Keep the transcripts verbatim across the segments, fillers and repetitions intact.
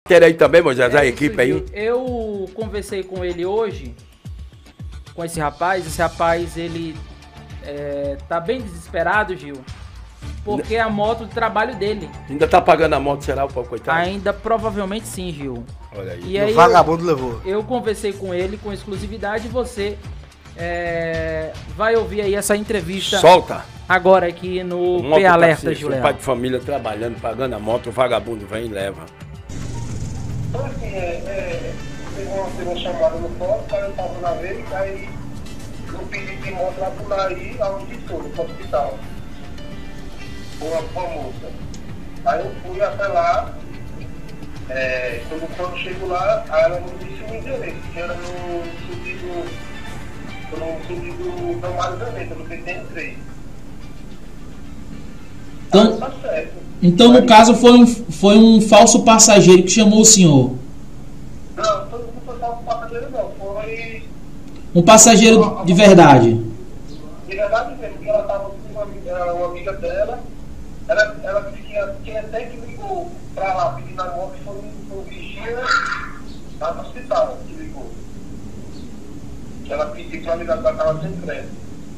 Ter aí também, Moisés, É a isso, equipe aí. Gil. Eu conversei com ele hoje, com esse rapaz. Esse rapaz, ele é, tá bem desesperado, Gil, porque a moto de trabalho dele. Ainda tá pagando a moto, será, o povo coitado? Ainda provavelmente sim, Gil. Olha aí. E E aí o vagabundo eu, levou. eu conversei com ele com exclusividade e você é, vai ouvir aí essa entrevista Solta. agora aqui no Um P Alerta, mototaxista, Gil um pai de família trabalhando, pagando a moto, o vagabundo vem e leva. Então, assim, é, é, teve uma, teve uma chamada no posto, aí eu tava na vez, aí eu pedi de moto lá por aí, aonde estou, no hospital. Uma, uma moça. Aí eu fui até lá, é, quando, quando chego lá, aí ela me disse o endereço, que era no sentido, no sentido da Mário Zaneta, no P T N três. Então, Tá certo. então no Aí- caso, foi um, foi um falso passageiro que chamou o senhor. Não, todo mundo foi salvo passageiro não, foi Um passageiro de verdade. de verdade mesmo, porque ela estava com uma, amiga- uma amiga dela, ela, ela disse que ia- quem até que ligou pra lá pedindo a moto foi um, um vigia lá no hospital que ligou. Que ela pediu pra ligar pra casa sem crédito.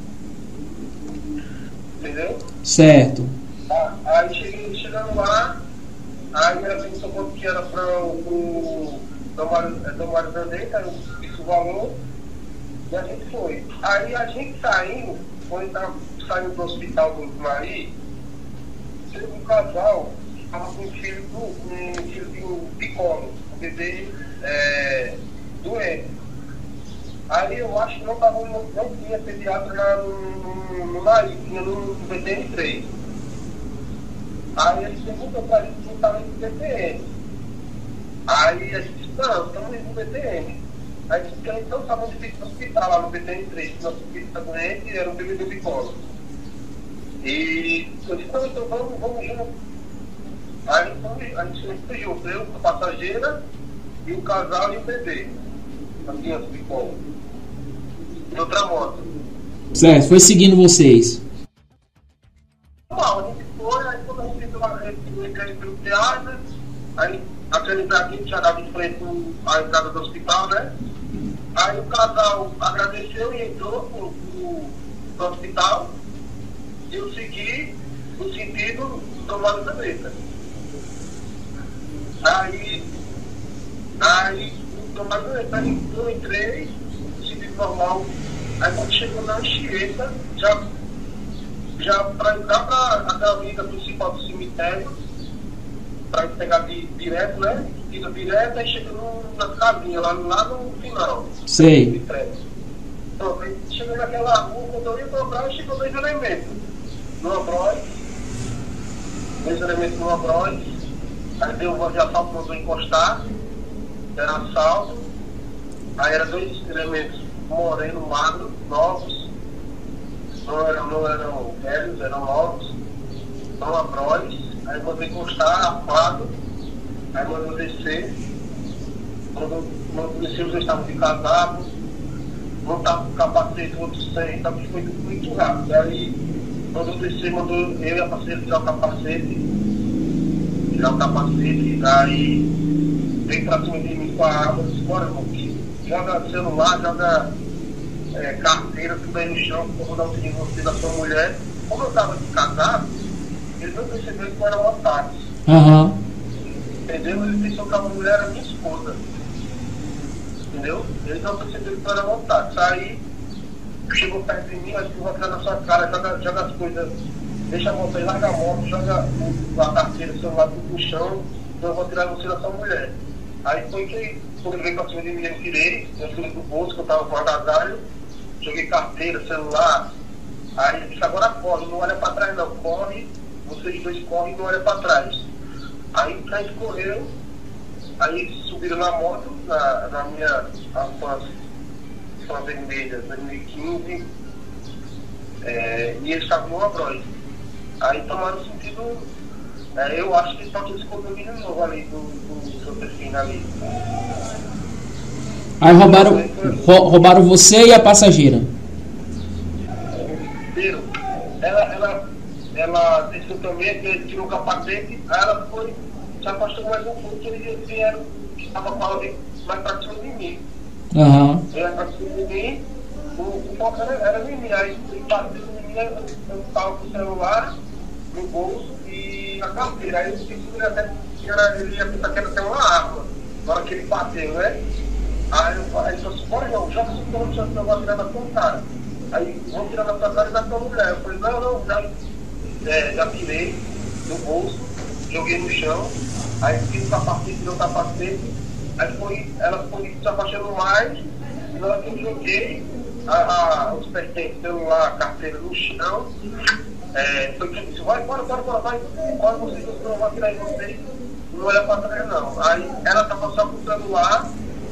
Entendeu? Certo. Ah, aí cheguei, chegando lá, aí ela pensou quanto que era para o Mário Zaneta, eu disse o valor, e a gente foi. Aí a gente saindo, quando estava saindo do hospital do Mari, teve um casal que estava com um filho, do, um filho de um picolo, um bebê é, doente. Aí eu acho que não, tava, não, não tinha pediatra na, no, no, no nariz, tinha no, no P T N três. Aí eles perguntam pra gente se estava no P T N. Aí a gente disse, não, estamos indo no P T N. Aí disse que então estavam de hospital lá no P T N três, que nosso filho está doente e era um bebê do bicolo. E eu disse, não, então vamos, vamos junto. Aí então, a gente foi junto, eu, a passageira, e o casal e o bebê. A criança do bicolo. Em outra moto. Certo, foi seguindo vocês. Normal, a gente foi, aí quando a gente entrou lá, eu entrei pelo teatro, aí aquele daqui já dava de frente à entrada do hospital, né? Aí o casal agradeceu e entrou pro, pro, pro hospital e eu segui no sentido do Mário Zaneta. Aí, aí, do Mário Zaneta, aí eu entrei, no sentido normal, aí quando chegou na Anchieta, já já para entrar para a avenida principal do cemitério, para pegar de, direto, né? Ida direta e chega no, na casinha, lá, lá no final. Sei. Então, aí chega naquela rua, quando eu ia para o Abróis, chegou dois elementos. No Abróis, dois elementos no Abróis, aí deu uma de assalto, mandou encostar, era assalto, aí eram dois elementos moreno, magro, novos. Não eram, não eram velhos, eram novos, não Abróis, aí mandou encostar, armado, aí mandou descer, mandou, mandou descer, os dois estavam de casaco, um estava com capacete, o outro sem, então foi tudo muito rápido. Aí mandou descer, mandou eu e a parceira tirar o capacete, tirar o capacete, aí veio pra cima de mim com a arma, disse, bora, irmão, joga celular, joga É, carteira, tudo aí no chão, como não tinha você da sua mulher. Como eu estava de casado, eles não perceberam que eu era um ataque. Aham. Entendeu? Eles pensaram que a mulher era minha esposa. Entendeu? Eles não perceberam que eu era um ataque. Aí, chegou perto de mim, acho que eu vou atirar na sua cara, joga, joga as coisas, deixa a moto aí, larga a moto, joga o, a carteira, o celular tudo no chão, então eu vou tirar você da sua mulher. Aí foi que, quando ele veio pra cima de mim, eu tirei, eu tirei do bolso, que eu tava com agasalho, joguei carteira, celular, aí ele disse, agora corre, não olha para trás não, corre, vocês dois correm e não olha para trás. Aí a gente correu, aí eles subiram na moto, na, na minha Alphans, Alphans vermelha, dois mil e quinze, é, e eles estavam no Abróis. Aí tomaram o sentido, é, eu acho que pode ter esse condomínio novo ali, do, do seu perfil ali. Aí roubaram, rou- roubaram você e a passageira. Viram? Ela, ela, ela desceu também, tirou o capacete, aí ela foi, se afastou mais um pouco, que eles vieram, que estava falando mais pra cima de mim. Aham. Vieram pra cima de mim, o, o foco era, era em mim. Aí ele bateu em mim, eu estava com o celular no bolso e a carteira. Aí eu disse que ele até era, ele ia pensar que era até uma arma. Na hora que ele bateu, né? Aí eu falei, ele falou assim, bora não, joga esse pão no chão que eu vou tirar da tua cara. Aí vou tirar da tua cara e da tua mulher. Eu falei, não, não, já, é, já tirei do bolso, joguei no chão, aí fiz o capacete, tirou o capacete, aí foi, ela foi se afastando mais, e na hora que eu joguei a, a, os pertences, celular, a carteira no chão, é, foi que eu disse, vai, bora, bora, bora, vai, bora vocês, eu não vou atirar em vocês, não olha pra trás não. Aí ela tava só com o celular,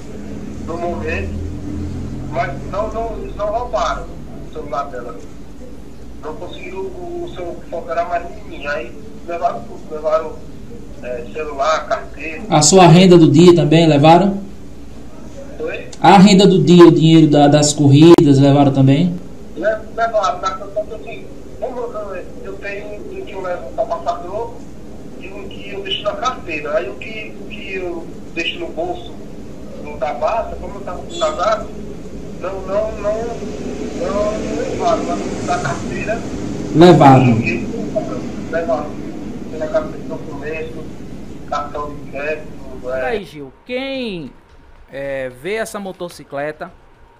no momento, mas não, não, eles não roubaram o celular dela. Não conseguiram, o seu foco era mais em mim. Aí levaram tudo, levaram é, celular, carteira. A sua renda do dia também levaram? Foi? A renda do dia, o dinheiro da, das corridas levaram também? Levaram, na questão que assim, como eu, eu tenho um que eu levo para passador e um que eu deixo na carteira. Aí o que, o que eu deixo no bolso no da base, como eu estava com o casaco, não, não, não, não, não levaram, mas da carteira. Levaram. Levaram. Tem a carteira de documento, cartão de crédito. É. Aí, Gil, quem é, vê essa motocicleta,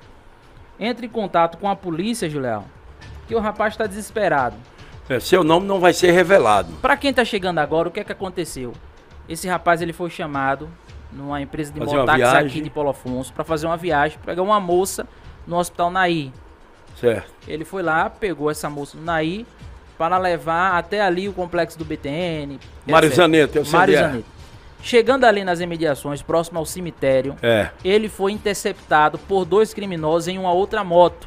entre em contato com a polícia, Julião, que o rapaz está desesperado. É, seu nome não vai ser revelado. Para quem tá chegando agora, o que é que aconteceu? Esse rapaz ele foi chamado numa empresa de Fazer uma mototáxi viagem. aqui de Paulo Afonso para fazer uma viagem, pegar uma moça no Hospital Naí. Certo. Ele foi lá, pegou essa moça no Naí para levar até ali o complexo do B T N. Mário Zanetti, eu sei Mário onde é. Zanetti. Chegando ali nas imediações, próximo ao cemitério, É. ele foi interceptado por dois criminosos em uma outra moto.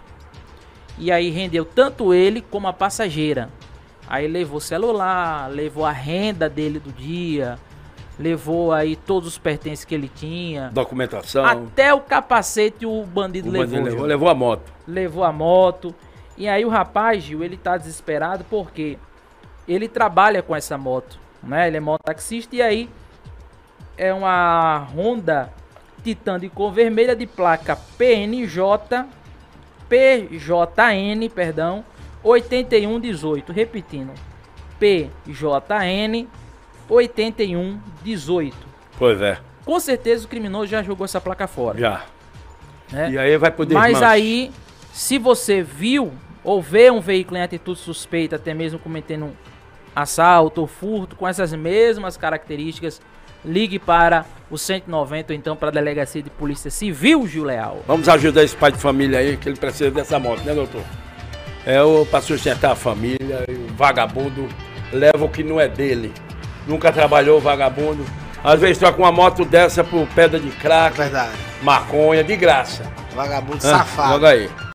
E aí rendeu tanto ele como a passageira. Aí levou celular, levou a renda dele do dia, levou aí todos os pertences que ele tinha. Documentação. Até o capacete o bandido O levou. bandido levou, Gil. levou a moto. Levou a moto. E aí o rapaz, Gil, ele tá desesperado porque ele trabalha com essa moto, né? Ele é mototaxista e aí é uma Honda Titan de cor vermelha de placa P N J, P J N, perdão, oitenta e um dezoito, repetindo, P J N oitenta e um dezoito. Pois é, Com certeza o criminoso já jogou essa placa fora. já. Né? E aí vai poder Mas desmanche. aí, se você viu ou vê um veículo em atitude suspeita, até mesmo cometendo um assalto ou furto com essas mesmas características, ligue para o cento e noventa ou então para a Delegacia de Polícia Civil, Gil Leal. Vamos ajudar esse pai de família aí, que ele precisa dessa moto, né, doutor? É o para sustentar a família, e o vagabundo leva o que não é dele. Nunca trabalhou, vagabundo. Às vezes troca uma moto dessa por pedra de crack, Verdade. maconha, de graça. Vagabundo Hã? safado. Joga aí.